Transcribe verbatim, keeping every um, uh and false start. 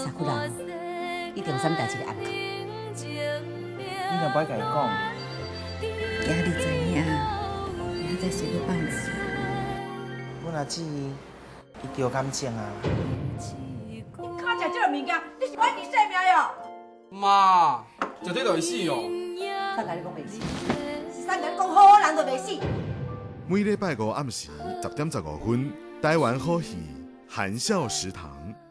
三夫人，一定有啥物代志咧暗藏。 你若不爱甲伊讲， 今日知影，明仔载是要放弃。 阮阿姊伊着感情啊。 你看食这个物件，你是玩你性命哟！ 妈，食这就会死哦。 啥甲你讲袂死？ 是三个人讲好好人就袂死。 每礼拜五暗时十点十五分，台湾好戏《含笑食堂》。